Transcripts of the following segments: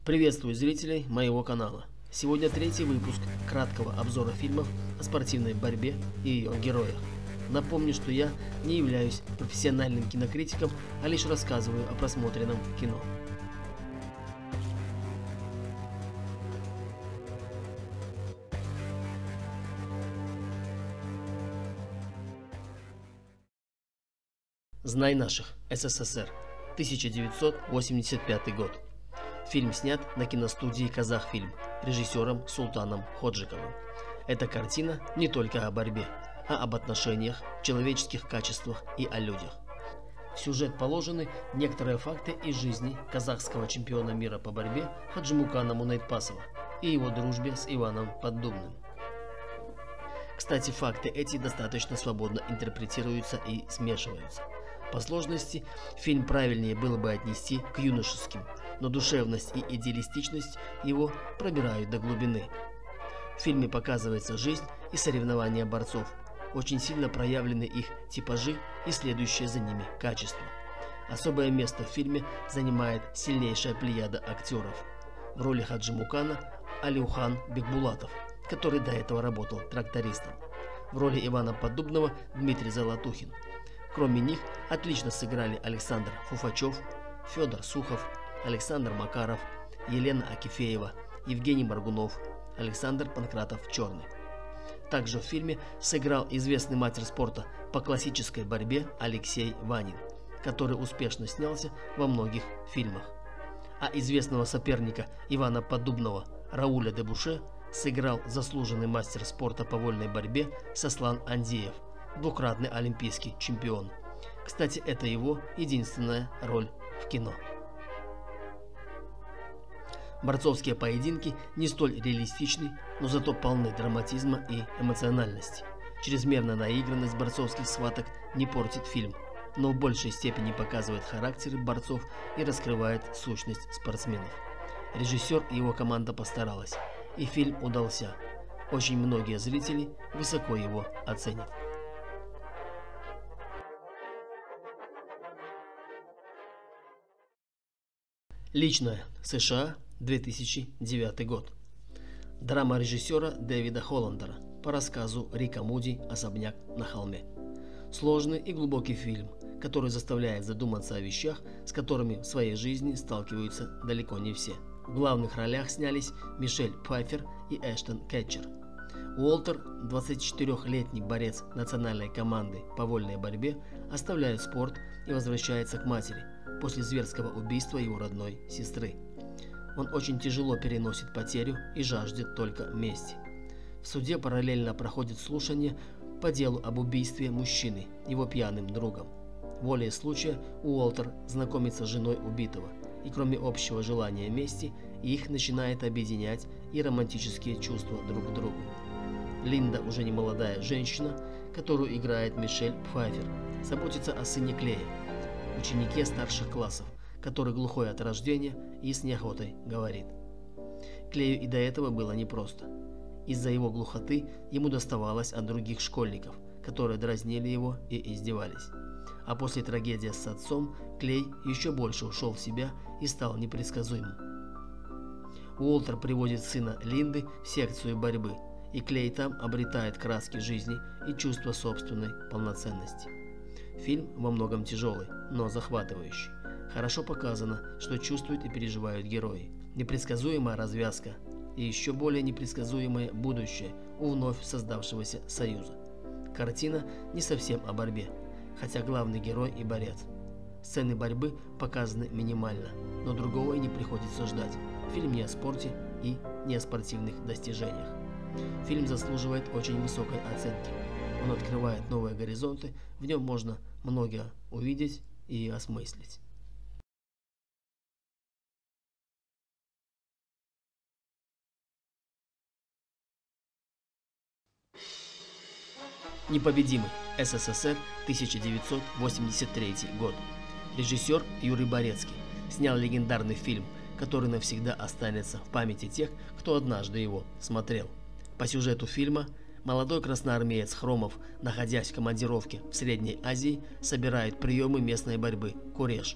Приветствую зрителей моего канала. Сегодня третий выпуск краткого обзора фильмов о спортивной борьбе и ее героях. Напомню, что я не являюсь профессиональным кинокритиком, а лишь рассказываю о просмотренном кино. «Знай наших. СССР. 1985 год». Фильм снят на киностудии «Казахфильм» режиссером Султаном Ходжиковым. Эта картина не только о борьбе, а об отношениях, человеческих качествах и о людях. В сюжет положены некоторые факты из жизни казахского чемпиона мира по борьбе Хаджимукана Мунайтпасова и его дружбе с Иваном Поддубным. Кстати, факты эти достаточно свободно интерпретируются и смешиваются. По сложности фильм правильнее было бы отнести к юношеским, но душевность и идеалистичность его пробирают до глубины. В фильме показывается жизнь и соревнования борцов, очень сильно проявлены их типажи и следующие за ними качества. Особое место в фильме занимает сильнейшая плеяда актеров. В роли Хаджимукана Алиухан Бекбулатов, который до этого работал трактористом. В роли Ивана Поддубного Дмитрий Золотухин. Кроме них отлично сыграли Александр Фуфачев, Федор Сухов, Александр Макаров, Елена Акифеева, Евгений Моргунов, Александр Панкратов-Черный. Также в фильме сыграл известный мастер спорта по классической борьбе Алексей Ванин, который успешно снялся во многих фильмах. А известного соперника Ивана Поддубного Рауля Дебуше сыграл заслуженный мастер спорта по вольной борьбе Сослан Андеев, двукратный олимпийский чемпион. Кстати, это его единственная роль в кино. Борцовские поединки не столь реалистичны, но зато полны драматизма и эмоциональности. Чрезмерная наигранность борцовских схваток не портит фильм, но в большей степени показывает характеры борцов и раскрывает сущность спортсменов. Режиссер и его команда постаралась, и фильм удался. Очень многие зрители высоко его оценят. Личное. США. 2009 год. Драма режиссера Дэвида Холландера по рассказу Рика Муди «Особняк на холме». Сложный и глубокий фильм, который заставляет задуматься о вещах, с которыми в своей жизни сталкиваются далеко не все. В главных ролях снялись Мишель Пфайффер и Эштон Кетчер. Уолтер, 24-летний борец национальной команды по вольной борьбе, оставляет спорт и возвращается к матери после зверского убийства его родной сестры. Он очень тяжело переносит потерю и жаждет только мести. В суде параллельно проходит слушание по делу об убийстве мужчины, его пьяным другом. Волей случая Уолтер знакомится с женой убитого, и кроме общего желания мести, их начинает объединять и романтические чувства друг к другу. Линда, уже не молодая женщина, которую играет Мишель Пфайффер, заботится о сыне Клее, ученике старших классов, который глухой от рождения и с неохотой говорит. Клею и до этого было непросто. Из-за его глухоты ему доставалось от других школьников, которые дразнили его и издевались. А после трагедии с отцом Клей еще больше ушел в себя и стал непредсказуемым. Уолтер приводит сына Линды в секцию борьбы, и Клей там обретает краски жизни и чувство собственной полноценности. Фильм во многом тяжелый, но захватывающий. Хорошо показано, что чувствуют и переживают герои. Непредсказуемая развязка и еще более непредсказуемое будущее у вновь создавшегося союза. Картина не совсем о борьбе, хотя главный герой и борец. Сцены борьбы показаны минимально, но другого и не приходится ждать. Фильм не о спорте и не о спортивных достижениях. Фильм заслуживает очень высокой оценки. Он открывает новые горизонты, в нем можно многое увидеть и осмыслить. Непобедимый. СССР. 1983 год. Режиссер Юрий Борецкий снял легендарный фильм, который навсегда останется в памяти тех, кто однажды его смотрел. По сюжету фильма молодой красноармеец Хромов, находясь в командировке в Средней Азии, собирает приемы местной борьбы – куреш.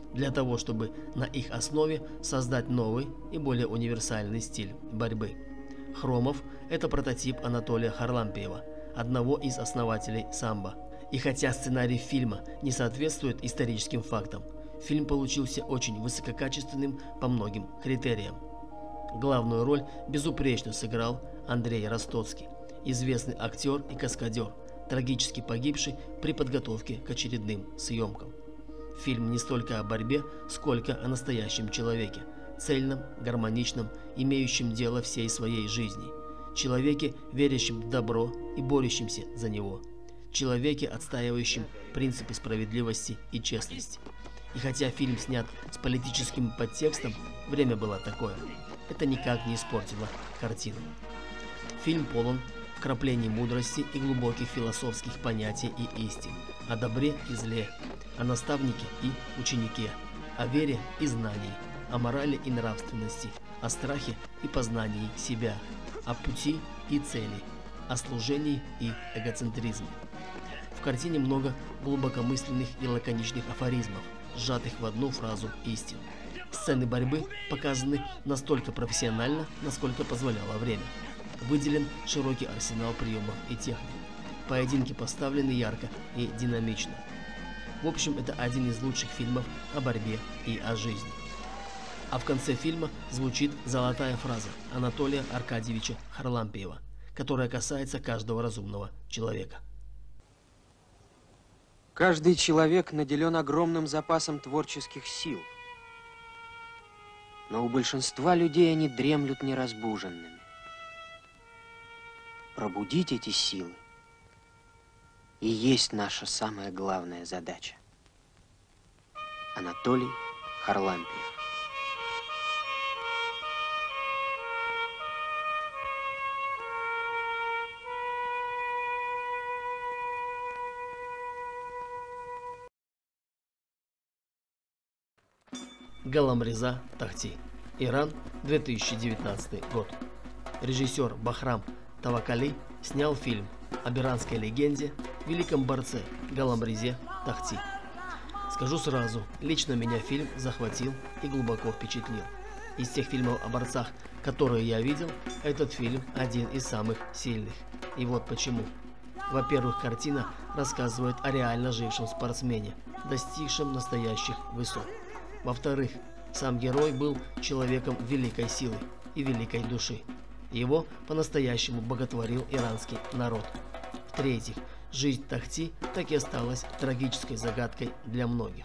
для того, чтобы на их основе создать новый и более универсальный стиль борьбы. Хромов – это прототип Анатолия Харлампиева, одного из основателей самбо. И хотя сценарий фильма не соответствует историческим фактам, фильм получился очень высококачественным по многим критериям. Главную роль безупречно сыграл Андрей Ростоцкий, известный актер и каскадер, трагически погибший при подготовке к очередным съемкам. Фильм не столько о борьбе, сколько о настоящем человеке, цельном, гармоничном, имеющем дело всей своей жизни, человеке, верящем в добро и борющемся за него, человеке, отстаивающем принципы справедливости и честности. И хотя фильм снят с политическим подтекстом, время было такое, это никак не испортило картину. Фильм полон вкраплений мудрости и глубоких философских понятий и истин, о добре и зле, о наставнике и ученике, о вере и знании, о морали и нравственности, о страхе и познании себя, о пути и цели, о служении и эгоцентризме. В картине много глубокомысленных и лаконичных афоризмов, сжатых в одну фразу истин. Сцены борьбы показаны настолько профессионально, насколько позволяло время. Выделен широкий арсенал приемов и техник. Поединки поставлены ярко и динамично. В общем, это один из лучших фильмов о борьбе и о жизни. А в конце фильма звучит золотая фраза Анатолия Аркадьевича Харлампиева, которая касается каждого разумного человека. Каждый человек наделен огромным запасом творческих сил. Но у большинства людей они дремлют неразбуженными. Пробудить эти силы и есть наша самая главная задача. Анатолий Харлампиев. Галамриза Тахти. Иран, 2019 год. Режиссер Бахрам Тавакали снял фильм об иранской легенде, великом борце Галамризе Тахти. Скажу сразу, лично меня фильм захватил и глубоко впечатлил. Из тех фильмов о борцах, которые я видел, этот фильм один из самых сильных. И вот почему. Во-первых, картина рассказывает о реально жившем спортсмене, достигшем настоящих высот. Во-вторых, сам герой был человеком великой силы и великой души. Его по-настоящему боготворил иранский народ. В-третьих, жизнь Тахти так и осталась трагической загадкой для многих.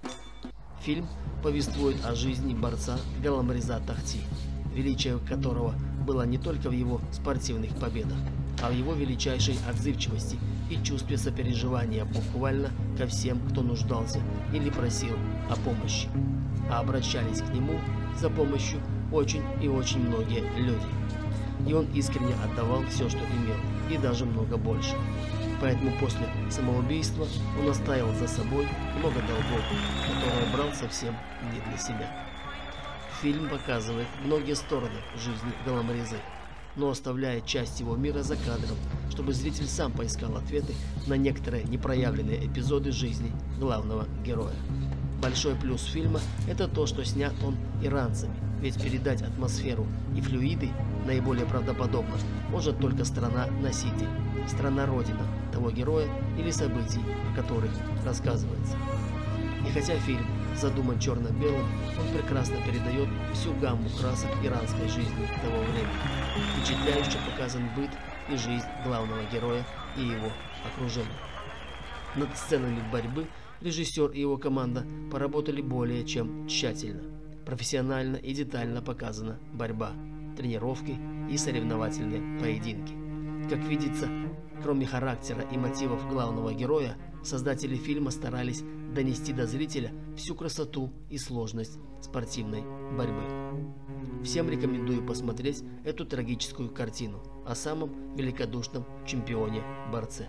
Фильм повествует о жизни борца Галамриза Тахти, величие которого было не только в его спортивных победах, а в его величайшей отзывчивости и чувстве сопереживания буквально ко всем, кто нуждался или просил о помощи. А обращались к нему за помощью очень и очень многие люди. И он искренне отдавал все, что имел, и даже много больше. Поэтому после самоубийства он оставил за собой много долгов, которые брал совсем не для себя. Фильм показывает многие стороны жизни Галамризы, но оставляет часть его мира за кадром, чтобы зритель сам поискал ответы на некоторые непроявленные эпизоды жизни главного героя. Большой плюс фильма – это то, что снят он иранцами, ведь передать атмосферу и флюиды наиболее правдоподобно может только страна-носитель, страна-родина того героя или событий, о которых рассказывается. И хотя фильм задуман черно-белым, он прекрасно передает всю гамму красок иранской жизни того времени. Впечатляюще показан быт и жизнь главного героя и его окружения. Над сценами борьбы режиссер и его команда поработали более чем тщательно. Профессионально и детально показана борьба, тренировки и соревновательные поединки. Как видится, кроме характера и мотивов главного героя, создатели фильма старались донести до зрителя всю красоту и сложность спортивной борьбы. Всем рекомендую посмотреть эту трагическую картину о самом великодушном чемпионе-борце.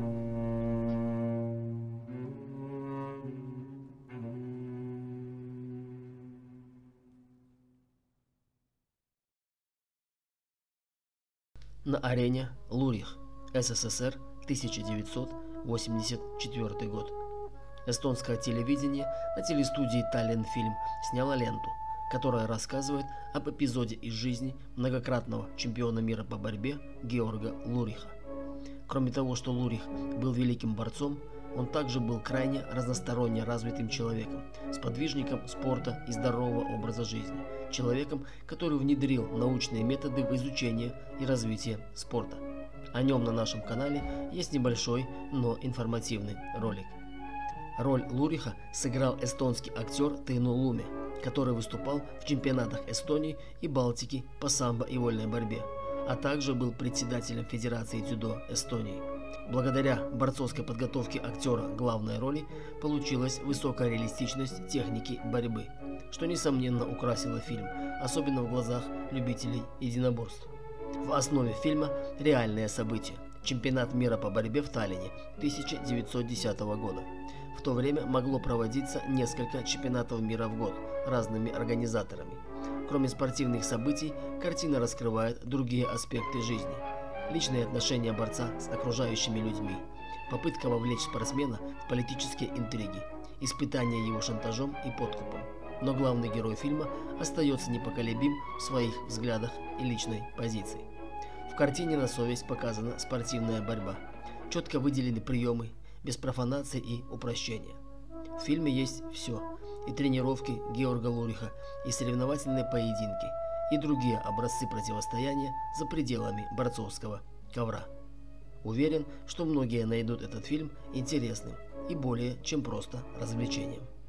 На арене Лурих, СССР, 1984 год. Эстонское телевидение на телестудии Таллинфильм сняло ленту, которая рассказывает об эпизоде из жизни многократного чемпиона мира по борьбе Георга Луриха. Кроме того, что Лурих был великим борцом, он также был крайне разносторонне развитым человеком, сподвижником спорта и здорового образа жизни, человеком, который внедрил научные методы в изучение и развитие спорта. О нем на нашем канале есть небольшой, но информативный ролик. Роль Луриха сыграл эстонский актер Тейну Луме, который выступал в чемпионатах Эстонии и Балтики по самбо и вольной борьбе, а также был председателем Федерации дзюдо Эстонии. Благодаря борцовской подготовке актера главной роли получилась высокая реалистичность техники борьбы, что несомненно украсило фильм, особенно в глазах любителей единоборств. В основе фильма реальные события. Чемпионат мира по борьбе в Таллине 1910 года. В то время могло проводиться несколько чемпионатов мира в год разными организаторами. Кроме спортивных событий, картина раскрывает другие аспекты жизни. Личные отношения борца с окружающими людьми, попытка вовлечь спортсмена в политические интриги, испытание его шантажом и подкупом. Но главный герой фильма остается непоколебим в своих взглядах и личной позиции. В картине на совесть показана спортивная борьба. Четко выделены приемы, без профанации и упрощения. В фильме есть все: и тренировки Георга Луриха, и соревновательные поединки, и другие образцы противостояния за пределами борцовского ковра. Уверен, что многие найдут этот фильм интересным и более чем просто развлечением.